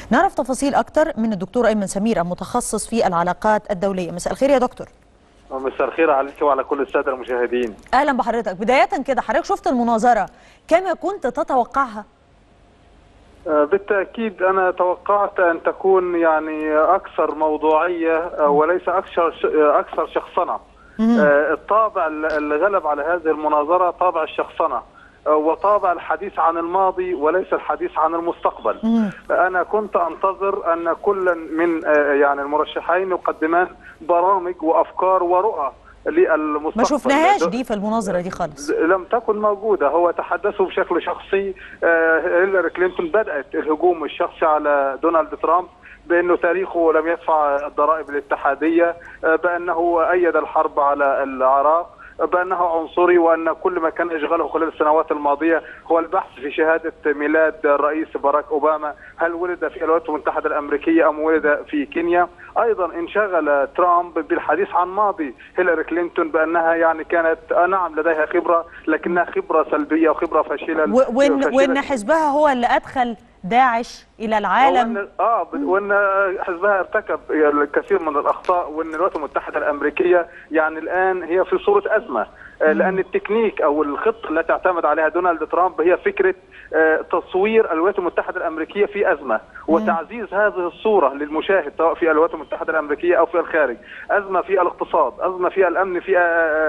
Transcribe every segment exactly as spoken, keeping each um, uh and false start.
نعرف تفاصيل أكثر من الدكتور أيمن سمير المتخصص في العلاقات الدولية. مساء الخير يا دكتور. مساء الخير عليك وعلى كل السادة المشاهدين. أهلا بحضرتك. بداية كده، حضرتك شفت المناظرة كما كنت تتوقعها؟ بالتأكيد أنا توقعت أن تكون يعني أكثر موضوعية وليس أكثر أكثر شخصنة. الطابع اللي غلب على هذه المناظرة طابع الشخصنة وطابع الحديث عن الماضي وليس الحديث عن المستقبل. أنا كنت أنتظر أن كل من يعني المرشحين يقدمان برامج وأفكار ورؤى للمستقبل. ما شفناهاش دي في المناظرة دي خالص، لم تكن موجودة. هو تحدثوا بشكل شخصي. هيلاري كلينتون بدأت الهجوم الشخصي على دونالد ترامب بأنه تاريخه لم يدفع الضرائب الاتحادية، بأنه أيد الحرب على العراق، بأنه عنصري، وأن كل ما كان يشغله خلال السنوات الماضية هو البحث في شهادة ميلاد الرئيس باراك أوباما، هل ولد في الولايات المتحدة الأمريكية أم ولد في كينيا. أيضا انشغل ترامب بالحديث عن ماضي هيلاري كلينتون بأنها يعني كانت نعم لديها خبرة لكنها خبرة سلبية وخبرة فاشلة، وإن, وإن حزبها هو اللي أدخل داعش إلى العالم، وإن آه وإن حزبها ارتكب الكثير من الأخطاء، وإن الولايات المتحدة الأمريكية يعني الآن هي في صورة أزمة، لأن التكنيك أو الخطة التي اعتمد عليها دونالد ترامب هي فكرة تصوير الولايات المتحدة الأمريكية في أزمة وتعزيز هذه الصورة للمشاهد سواء في الولايات المتحدة الأمريكية أو في الخارج. أزمة في الاقتصاد، أزمة في الأمن في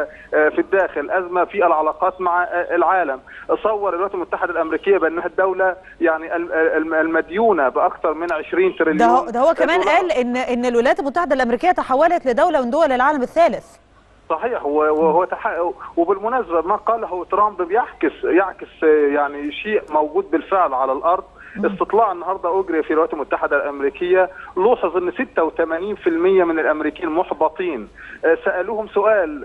في الداخل، أزمة في العلاقات مع العالم. صور الولايات المتحدة الأمريكية بأنها الدولة يعني المديونة بأكثر من عشرين تريليون. ده هو, ده هو كمان قال إن إن الولايات المتحدة الأمريكية تحولت لدولة من دول العالم الثالث. صحيح. وهو تح... وبالمناسبة ما قاله ترامب بيعكس يعكس يعني شيء موجود بالفعل على الأرض. استطلاع النهارده أجري في الولايات المتحدة الأمريكية لوحظ أن ستة وثمانين بالمئة من الأمريكيين محبطين. سألوهم سؤال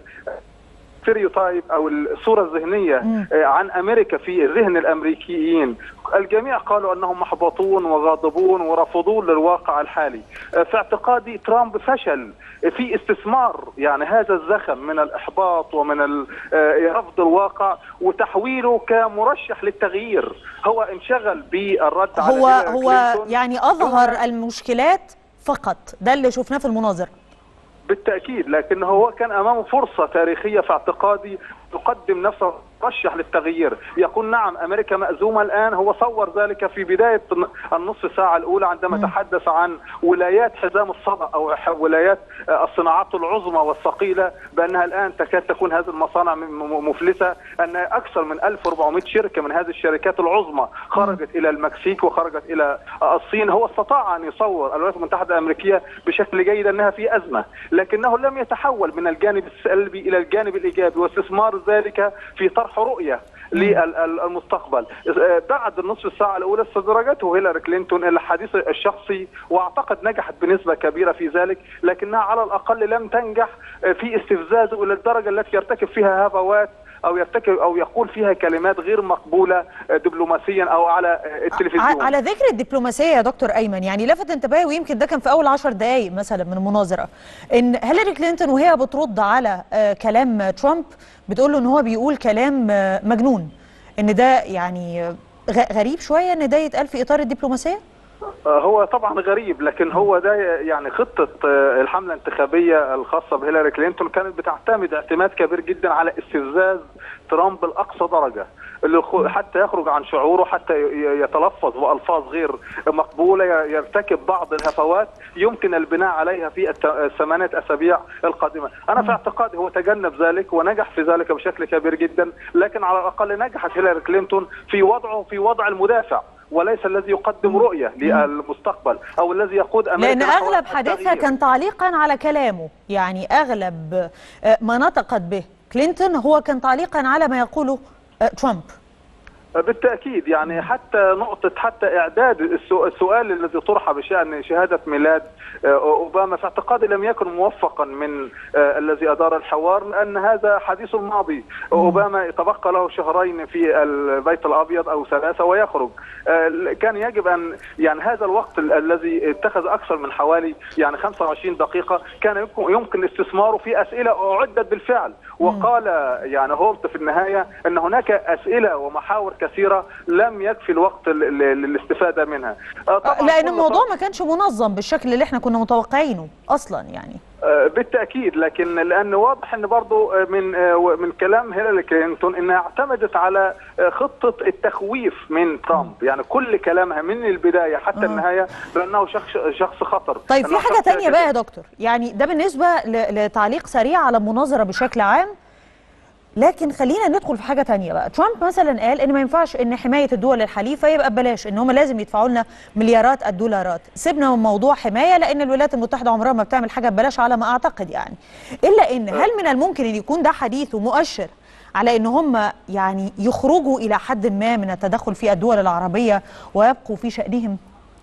ستيريوتايب أو الصورة الذهنية عن أمريكا في ذهن الأمريكيين، الجميع قالوا أنهم محبطون وغاضبون ورافضون للواقع الحالي. في اعتقادي ترامب فشل في استثمار يعني هذا الزخم من الإحباط ومن رفض الواقع وتحويله كمرشح للتغيير. هو انشغل بالرد على هو هو يعني أظهر المشكلات فقط، ده اللي شفناه في المناظرة. بالتأكيد، لكن هو كان أمامه فرصة تاريخية في اعتقادي يقدم نفسه رشح للتغيير، يقول نعم أمريكا مأزومة الآن. هو صور ذلك في بداية النصف ساعة الأولى عندما م. تحدث عن ولايات حزام الصدى أو ولايات الصناعات العظمى والثقيلة بأنها الآن تكاد تكون هذه المصانع مفلسة، أن أكثر من ألف وأربعمئة شركة من هذه الشركات العظمى خرجت م. إلى المكسيك وخرجت إلى الصين. هو استطاع أن يصور الولايات المتحدة الأمريكيية بشكل جيد أنها في أزمة، لكنه لم يتحول من الجانب السلبي إلى الجانب الإيجابي واستثمار ذلك في طرح رؤية للمستقبل. بعد النصف ساعة الأولى استدرجته هيلاري كلينتون إلى الحديث الشخصي، وأعتقد نجحت بنسبة كبيرة في ذلك، لكنها على الأقل لم تنجح في استفزازه إلى الدرجة التي يرتكب فيها هفوات أو يرتكب أو يقول فيها كلمات غير مقبولة دبلوماسيا أو على التلفزيون. على ذكر الدبلوماسية يا دكتور أيمن، يعني لفت انتباهي ويمكن ده كان في أول عشر دقايق مثلا من المناظرة، إن هيلاري كلينتون وهي بترد على كلام ترامب بتقول له إن هو بيقول كلام مجنون، إن ده يعني غريب شوية إن ده يتقال في إطار الدبلوماسية. هو طبعا غريب، لكن هو ده يعني خطة الحملة الانتخابية الخاصة بهيلاري كلينتون كانت بتعتمد اعتماد كبير جدا على استفزاز ترامب لأقصى درجة، اللي حتى يخرج عن شعوره، حتى يتلفظ بألفاظ غير مقبولة، يرتكب بعض الهفوات يمكن البناء عليها في الثمانية أسابيع القادمة. أنا في اعتقادي هو تجنب ذلك ونجح في ذلك بشكل كبير جدا، لكن على الأقل نجحت هيلاري كلينتون في وضعه في وضع المدافع وليس الذي يقدم رؤية للمستقبل أو الذي يقود أمريكا. لأن أغلب حديثها كان تعليقا على كلامه، يعني أغلب ما نطقت به كلينتون هو كان تعليقا على ما يقوله ترامب. بالتأكيد، يعني حتى نقطة حتى إعداد السؤال الذي طرح بشأن شهادة ميلاد أوباما في اعتقادي لم يكن موفقا من الذي أدار الحوار، لأن هذا حديث الماضي. أوباما تبقى له شهرين في البيت الأبيض أو ثلاثة ويخرج. كان يجب أن يعني هذا الوقت الذي اتخذ أكثر من حوالي يعني خمسة وعشرين دقيقة كان يمكن استثماره في أسئلة أعدت بالفعل، وقال يعني هوبت في النهاية أن هناك أسئلة ومحاور كثيره لم يكفي الوقت للاستفاده منها. لان الموضوع ما كانش منظم بالشكل اللي احنا كنا متوقعينه اصلا يعني. بالتاكيد، لكن لانه واضح ان برضه من من كلام هيلاري كلينتون انها اعتمدت على خطه التخويف من ترامب، يعني كل كلامها من البدايه حتى آه. النهايه بانه شخص شخص خطر. طيب في حاجه ثانيه بقى يا دكتور، يعني ده بالنسبه لتعليق سريع على المناظره بشكل عام، لكن خلينا ندخل في حاجه ثانيه بقى. ترامب مثلا قال ان ما ينفعش ان حمايه الدول الحليفه يبقى ببلاش، ان هم لازم يدفعوا لنا مليارات الدولارات. سيبنا من موضوع حمايه لان الولايات المتحده عمرها ما بتعمل حاجه ببلاش على ما اعتقد يعني. الا ان هل من الممكن ان يكون ده حديث ومؤشر على ان هم يعني يخرجوا الى حد ما من التدخل في الدول العربيه ويبقوا في شأنهم؟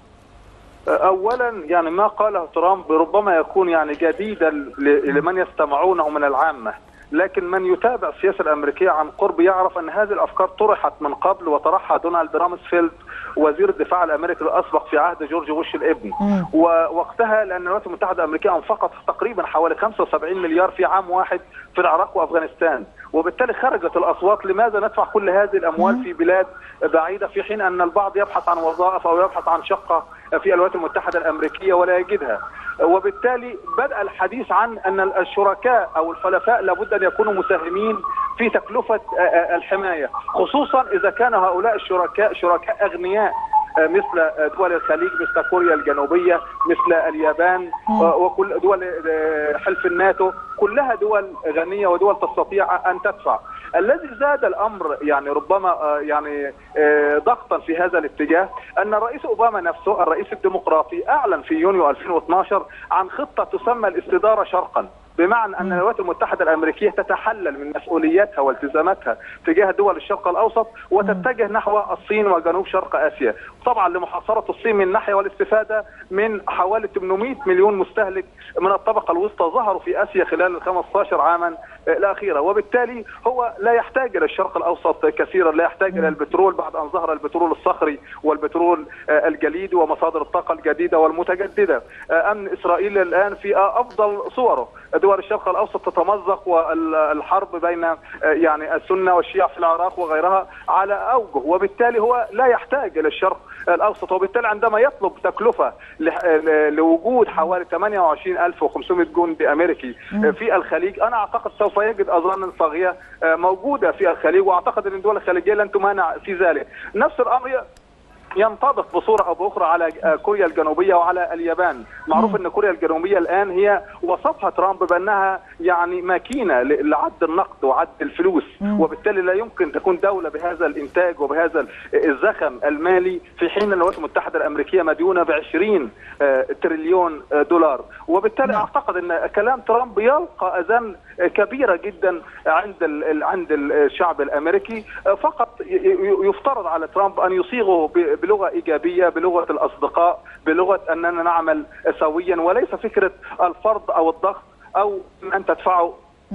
اولا يعني ما قاله ترامب ربما يكون يعني جديدا لمن يستمعونه من العامه، لكن من يتابع السياسه الامريكيه عن قرب يعرف ان هذه الافكار طرحت من قبل وطرحها دونالد رامسفيلد وزير الدفاع الامريكي الاسبق في عهد جورج بوش الابن. ووقتها لان الولايات المتحده الامريكيه انفقت تقريبا حوالي خمسة وسبعين مليار في عام واحد في العراق وافغانستان، وبالتالي خرجت الاصوات لماذا ندفع كل هذه الاموال في بلاد بعيده في حين ان البعض يبحث عن وظائف او يبحث عن شقه في الولايات المتحده الامريكيه ولا يجدها. وبالتالي بدأ الحديث عن ان الشركاء او الحلفاء لابد ان يكونوا مساهمين في تكلفه الحمايه، خصوصا اذا كان هؤلاء الشركاء شركاء اغنياء مثل دول الخليج، مثل كوريا الجنوبيه، مثل اليابان وكل دول حلف الناتو، كلها دول غنيه ودول تستطيع ان تدفع. الذي زاد الامر يعني ربما يعني ضغطا في هذا الاتجاه ان الرئيس اوباما نفسه الرئيس الديمقراطي اعلن في يونيو ألفين واثناشر عن خطه تسمى الاستداره شرقا، بمعنى ان الولايات المتحده الامريكيه تتحلل من مسؤولياتها والتزاماتها تجاه دول الشرق الاوسط وتتجه نحو الصين وجنوب شرق اسيا، طبعا لمحاصره الصين من ناحيه والاستفاده من حوالي ثمانمائة مليون مستهلك من الطبقه الوسطى ظهروا في اسيا خلال ال خمسة عشر عاما الاخيره، وبالتالي هو لا يحتاج الى الشرق الاوسط كثيرا، لا يحتاج الى البترول بعد ان ظهر البترول الصخري والبترول الجليدي ومصادر الطاقه الجديده والمتجدده. امن اسرائيل الان في افضل صوره، دول الشرق الاوسط تتمزق والحرب بين يعني السنه والشيعة في العراق وغيرها على اوجه، وبالتالي هو لا يحتاج الى الشرق الاوسط، وبالتالي عندما يطلب تكلفه لوجود حوالي ثمانية وعشرين ألف وخمسمائة جندي امريكي في الخليج، انا اعتقد سوف يجد اظن طاغيه موجوده في الخليج، واعتقد ان الدول الخليجيه لن تمانع في ذلك. نفس الامر ينطبق بصوره او باخرى على كوريا الجنوبيه وعلى اليابان. معروف ان كوريا الجنوبيه الان هي وصفها ترامب بانها يعني ماكينه لعد النقد وعد الفلوس، وبالتالي لا يمكن تكون دوله بهذا الانتاج وبهذا الزخم المالي في حين الولايات المتحده الامريكيه مديونه ب عشرين تريليون دولار، وبالتالي اعتقد ان كلام ترامب يلقى اذان كبيره جدا عند عند الشعب الامريكي. فقط يفترض على ترامب ان يصيغه بلغه ايجابيه، بلغه الاصدقاء، بلغه اننا نعمل سويا، وليس فكره الفرض او الضغط او ان تدفعه.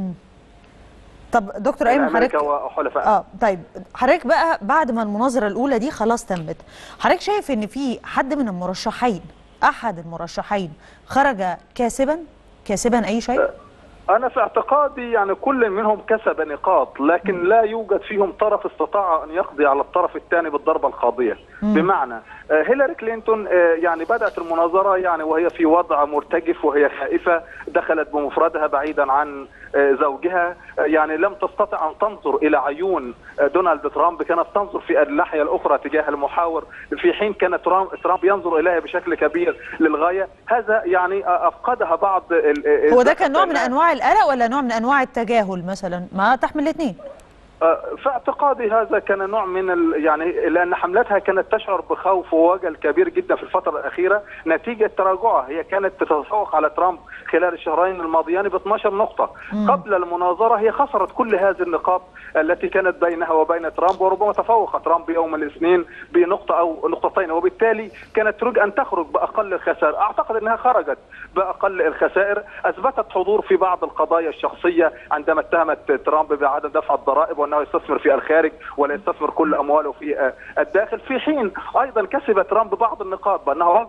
طب دكتور ايمن حضرتك اه طيب حضرتك بقى بعد ما المناظره الاولى دي خلاص تمت، حضرتك شايف ان في حد من المرشحين احد المرشحين خرج كاسبا كاسبا اي شيء؟ أنا في اعتقادي يعني كل منهم كسب نقاط، لكن لا يوجد فيهم طرف استطاع أن يقضي على الطرف الثاني بالضربة القاضية. بمعنى هيلاري كلينتون يعني بدأت المناظرة يعني وهي في وضع مرتجف وهي خائفة، دخلت بمفردها بعيدا عن زوجها، يعني لم تستطع أن تنظر إلى عيون دونالد ترامب، كانت تنظر في الناحية الأخرى تجاه المحاور، في حين كان ترامب ينظر إليها بشكل كبير للغاية. هذا يعني أفقدها بعض. هو ده كان نوع من أنواع القلق ولا نوع من أنواع التجاهل مثلا؟ ما تحمل الاثنين. في اعتقادي هذا كان نوع من ال... يعني لان حملتها كانت تشعر بخوف ووجل كبير جدا في الفتره الاخيره نتيجه تراجعها، هي كانت تتفوق على ترامب خلال الشهرين الماضيين ب اثناشر نقطه، مم. قبل المناظره هي خسرت كل هذه النقاط التي كانت بينها وبين ترامب، وربما تفوق ترامب يوم الاثنين بنقطه او نقطتين، وبالتالي كانت تريد ان تخرج باقل الخسائر. اعتقد انها خرجت باقل الخسائر، اثبتت حضور في بعض القضايا الشخصيه عندما اتهمت ترامب بعدم دفع الضرائب وانه يستثمر في الخارج ولا يستثمر كل امواله في الداخل، في حين ايضا كسب ترامب بعض النقاط بانه رجل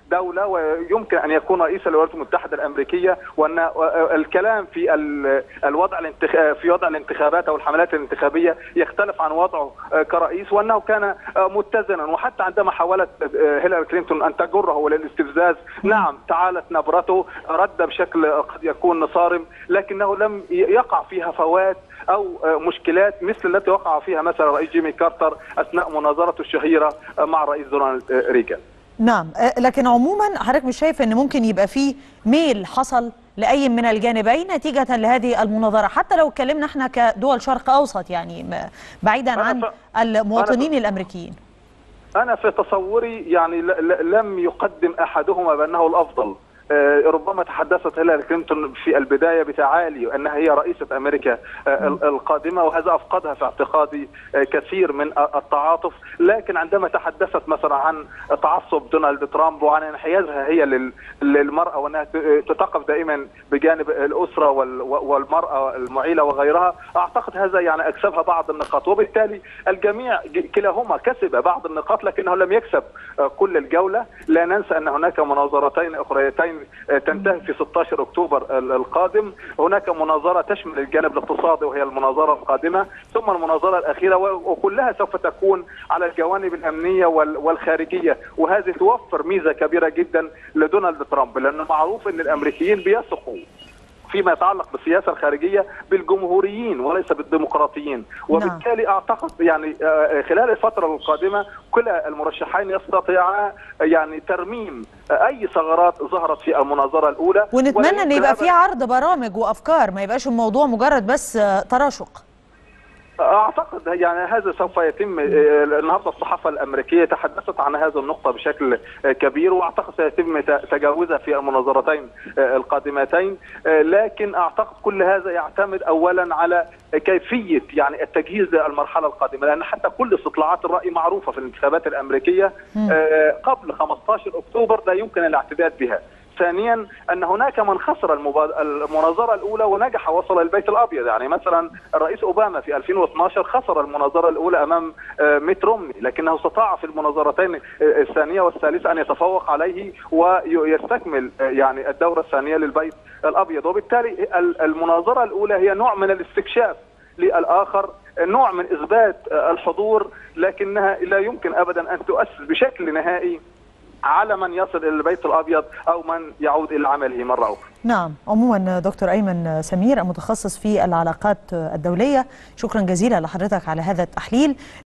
دولة ويمكن أن يكون رئيس الولايات المتحدة الأمريكية، وأن الكلام في الوضع في وضع الانتخابات أو الحملات الانتخابية يختلف عن وضعه كرئيس، وأنه كان متزنا. وحتى عندما حاولت هيلاري كلينتون أن تجره للاستفزاز، نعم تعالت نبرته، رد بشكل قد يكون صارم، لكنه لم يقع في هفوات أو مشكلات مثل التي وقع فيها مثلا الرئيس جيمي كارتر أثناء مناظرته الشهيرة مع الرئيس دونالد ريغان. نعم، لكن عموما حضرتك مش شايف ان ممكن يبقى فيه ميل حصل لاي من الجانبين نتيجه لهذه المناظره، حتى لو اتكلمنا احنا كدول شرق اوسط، يعني بعيدا عن المواطنين أنا الامريكيين؟ انا في تصوري يعني لم يقدم احدهما بانه الافضل. ربما تحدثت هيلاري كلينتون في البداية بتعالي أنها هي رئيسة أمريكا القادمة، وهذا أفقدها في اعتقادي كثير من التعاطف. لكن عندما تحدثت مثلا عن تعصب دونالد ترامب وعن انحيازها هي للمرأة وأنها تتقف دائما بجانب الأسرة والمرأة المعيلة وغيرها، أعتقد هذا يعني أكسبها بعض النقاط، وبالتالي الجميع كلاهما كسب بعض النقاط لكنه لم يكسب كل الجولة. لا ننسى أن هناك مناظرتين أخريتين تنتهي في ستة عشر أكتوبر القادم. هناك مناظرة تشمل الجانب الاقتصادي وهي المناظرة القادمة، ثم المناظرة الأخيرة، وكلها سوف تكون على الجوانب الأمنية والخارجية، وهذه توفر ميزة كبيرة جدا لدونالد ترامب، لأنه معروف أن الأمريكيين بيثقوا فيما يتعلق بالسياسة الخارجية بالجمهوريين وليس بالديمقراطيين، وبالتالي أعتقد يعني خلال الفترة القادمة كلا المرشحين يستطيعا يعني ترميم أي ثغرات ظهرت في المناظرة الأولى، ونتمنى أن يبقى في عرض برامج وأفكار، ما يبقاش الموضوع مجرد بس تراشق. أعتقد يعني هذا سوف يتم. النهارده الصحافة الأمريكية تحدثت عن هذه النقطة بشكل كبير، وأعتقد سيتم تجاوزها في المناظرتين القادمتين. لكن أعتقد كل هذا يعتمد أولا على كيفية يعني التجهيز للمرحلة القادمة، لأن حتى كل استطلاعات الرأي معروفة في الانتخابات الأمريكية قبل خمسة عشر أكتوبر لا يمكن الاعتداد بها. ثانيا أن هناك من خسر المناظرة الأولى ونجح وصل البيت الأبيض، يعني مثلا الرئيس أوباما في ألفين واثناشر خسر المناظرة الأولى أمام ميت رومني، لكنه استطاع في المناظرتين الثانية والثالثة أن يتفوق عليه ويستكمل يعني الدورة الثانية للبيت الأبيض. وبالتالي المناظرة الأولى هي نوع من الاستكشاف للآخر، نوع من إثبات الحضور، لكنها لا يمكن أبدا أن تؤثر بشكل نهائي على من يصل إلى البيت الأبيض أو من يعود إلى عمله مرة أخرى. نعم، عموما دكتور أيمن سمير المتخصص في العلاقات الدولية، شكرا جزيلا لحضرتك على هذا التحليل.